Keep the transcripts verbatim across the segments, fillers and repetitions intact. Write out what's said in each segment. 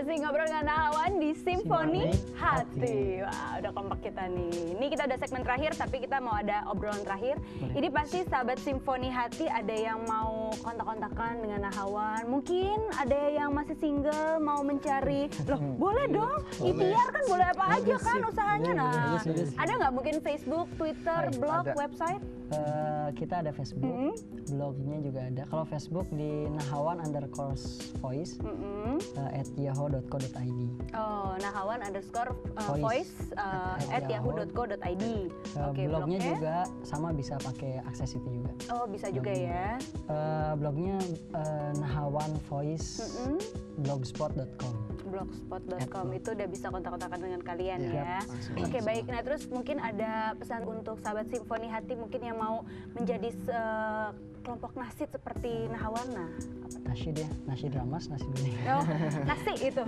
masih ngobrol dengan Nahawan di Simfoni Hati. Wah, udah kompak kita nih. Ini kita udah segmen terakhir, tapi kita mau ada obrolan terakhir. Boleh. Ini pasti sahabat Simfoni Hati ada yang mau kontak-kontakan dengan Nahawan. Mungkin ada yang masih single mau mencari. Loh, boleh dong. Ikhtiar kan boleh apa aja kan usahanya. Nah, ada nggak mungkin Facebook, Twitter, blog, ada. website? Uh, kita ada Facebook, mm -hmm. blognya juga ada. Kalau Facebook di Nahawan underscore voice mm -hmm. uh, at yahoo dot co dot i d. Oh, Nahawan underscore uh, voice uh, at, at yahoo dot co dot i d. Uh, Oke, okay, blognya, blognya juga sama bisa pakai akses itu juga. Oh, bisa juga blognya. Ya. Uh, blognya uh, nahawan voice mm -hmm. blogspot dot com. blogspot dot com itu udah bisa kontak-kontakan dengan kalian ya. ya. Oke, okay, baik. Nah, terus mungkin ada pesan untuk sahabat Simfoni Hati mungkin yang mau menjadi uh, kelompok nasid seperti Nahawan. Nah, nasyid ya, nasyid ramas, nasyid bening. Oh, nasi itu.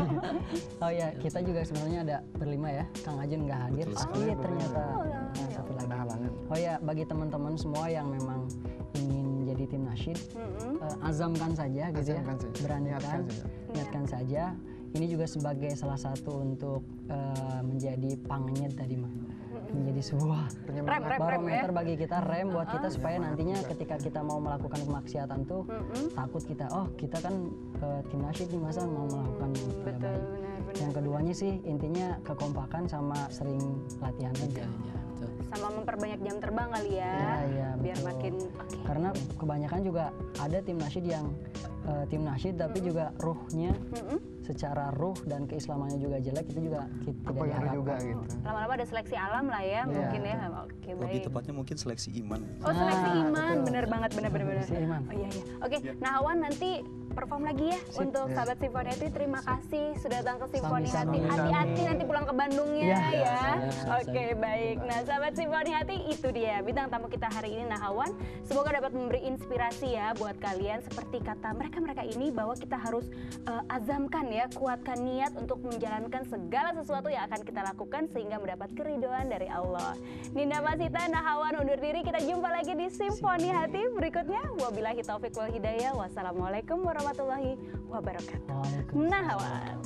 Oh ya, kita juga sebenarnya ada berlima ya. Kang Ajun nggak hadir. Betul Oh iya ternyata. Oh, nah, ya. satu lagi. Oh ya, bagi teman-teman semua yang memang ingin jadi tim nasyid, mm-hmm. uh, azamkan saja gitu azamkan ya. Saja. Beranikan, niatkan ya. saja. Ini juga sebagai salah satu untuk uh, menjadi pangnyet tadi mah. Menjadi sebuah rem, rem, barometer rem, ya? bagi kita, rem buat kita supaya nantinya ketika kita mau melakukan kemaksiatan tuh mm-hmm. takut kita, oh kita kan uh, tim nasyid nih masa mau melakukan yang tidak baik. Benar, benar, yang keduanya sih intinya kekompakan sama sering latihan aja. Ya, sama memperbanyak jam terbang kali ya, ya, ya biar betul. makin okay. Karena kebanyakan juga ada tim nasyid yang uh, tim nasyid tapi mm-hmm. juga ruhnya mm-hmm. secara ruh dan keislamannya juga jelek, itu juga kita tidak diharapkan juga gitu. Lama-lama ada seleksi alam lah ya, yeah. mungkin ya. Oke, baik. Lebih tepatnya mungkin seleksi iman. Oh, seleksi nah, iman, betul. bener banget, bener bener bener. Seleksi iman. Oh iya iya. Oke, yeah. Nahawan nanti perform lagi ya. Sip, untuk yeah. sahabat Simfoni Hati. Terima Sip. kasih sudah datang ke Simfoni Hati. Hati-hati nanti pulang ke Bandungnya yeah. ya. Yeah. Oke, okay, baik. Nah, sahabat Simfoni Hati, itu dia bintang tamu kita hari ini Nahawan. Semoga dapat memberi inspirasi ya buat kalian seperti kata mereka-mereka ini bahwa kita harus uh, azamkan ya, kuatkan niat untuk menjalankan segala sesuatu yang akan kita lakukan sehingga mendapat keridhaan dari Allah. Ninda Masita, Nahawan undur diri. Kita jumpa lagi di Simfoni Hati berikutnya. Wabillahi taufik wal hidayah. Wassalamualaikum warahmatullahi wabarakatuh. Nahawan.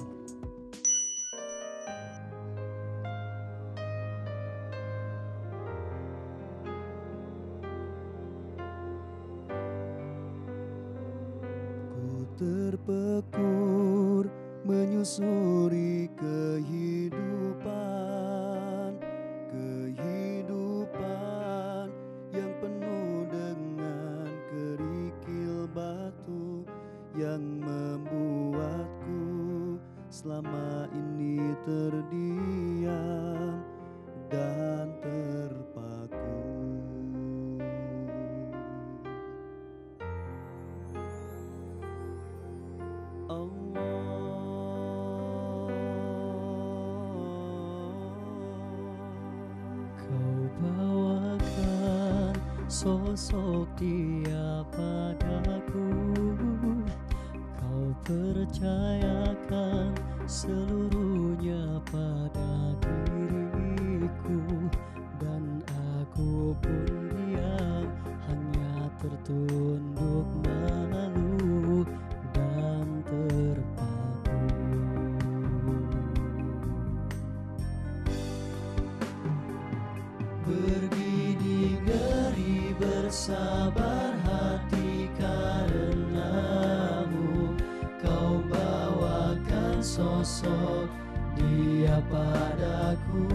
Ku terpekur menyusuri kehidupan, kehidupan yang penuh dengan kerikil batu yang membuatku selama ini terdiam dan terpaku. Sosok Dia padaku, Kau percayakan seluruhnya pada diriku, dan aku pun diam hanya tertunduk malu dan terpaku. Begini ngeri bersabar hati karenamu, Kau bawakan sosok Dia padaku,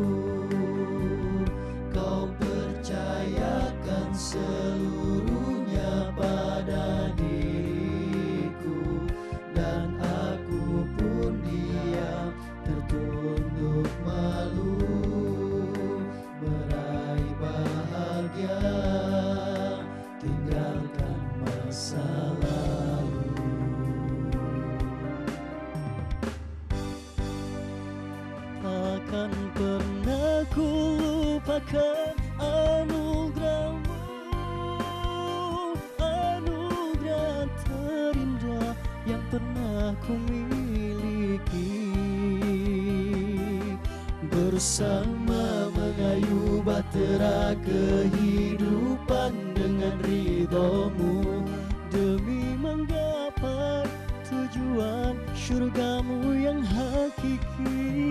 Kau percayakan seluruhnya pada diriku, dan aku pun diam tertunduk malu meraih bahagia, tinggalkan masa lalu. Takkan pernah ku lupakan anugerahmu, anugerah terindah yang pernah ku miliki. Bersama mengayuh bahtera kehidupan dengan ridhomu, demi menggapai tujuan surgamu yang hakiki.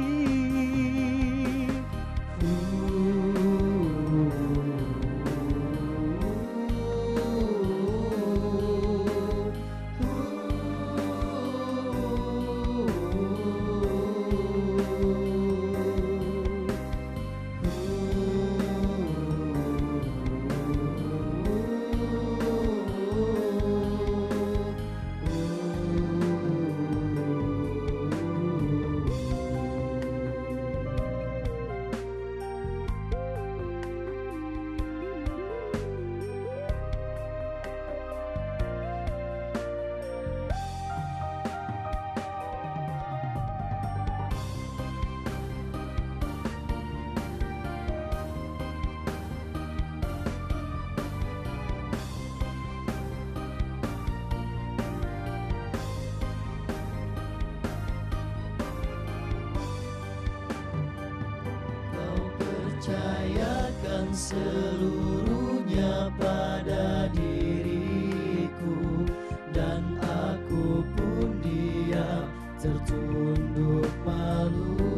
Percayakan seluruhnya pada diriku, dan aku pun diam tertunduk malu,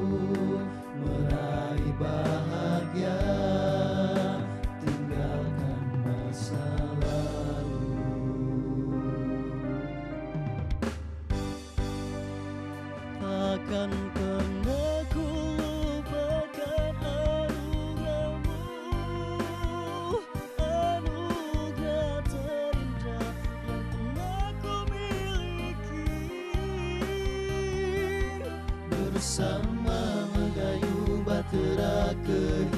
meraih bahagia, tinggalkan masa lalu. Takkan pernah ku lupakan anugerahmu, anugerah terindah yang pernah ku miliki. Bersama mengayu bahtera kehidupan,